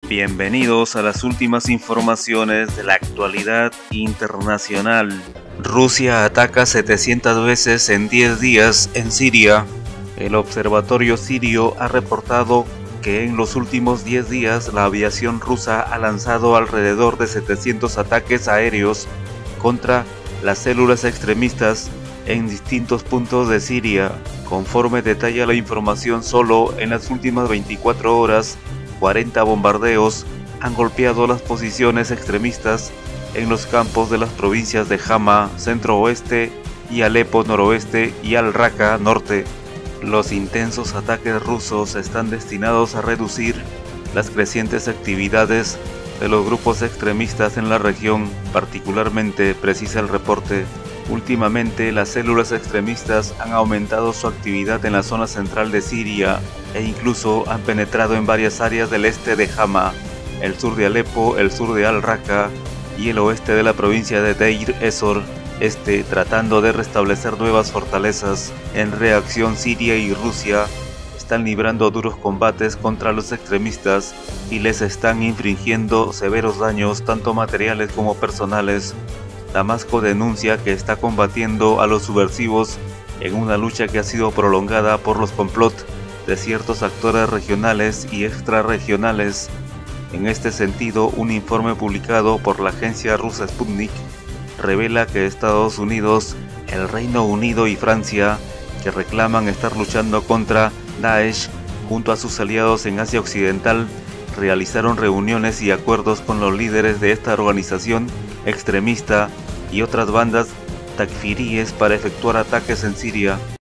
Bienvenidos a las últimas informaciones de la actualidad internacional. Rusia ataca 700 veces en 10 días en Siria. El Observatorio Sirio ha reportado que en los últimos 10 días la aviación rusa ha lanzado alrededor de 700 ataques aéreos contra las células extremistas en distintos puntos de Siria. Conforme detalla la información, solo en las últimas 24 horas, 40 bombardeos han golpeado las posiciones extremistas en los campos de las provincias de Hama, centro-oeste, y Alepo, noroeste, y Al-Raqqa, norte. Los intensos ataques rusos están destinados a reducir las crecientes actividades de los grupos extremistas en la región, particularmente, precisa el reporte. Últimamente, las células extremistas han aumentado su actividad en la zona central de Siria e incluso han penetrado en varias áreas del este de Hama, el sur de Alepo, el sur de Al-Raqqa y el oeste de la provincia de Deir ez-Zor, tratando de restablecer nuevas fortalezas. En reacción, Siria y Rusia están librando duros combates contra los extremistas y les están infringiendo severos daños, tanto materiales como personales. Damasco denuncia que está combatiendo a los subversivos en una lucha que ha sido prolongada por los complot de ciertos actores regionales y extrarregionales. En este sentido, un informe publicado por la agencia rusa Sputnik revela que Estados Unidos, el Reino Unido y Francia, que reclaman estar luchando contra Daesh junto a sus aliados en Asia Occidental, realizaron reuniones y acuerdos con los líderes de esta organización extremista y otras bandas takfiríes para efectuar ataques en Siria.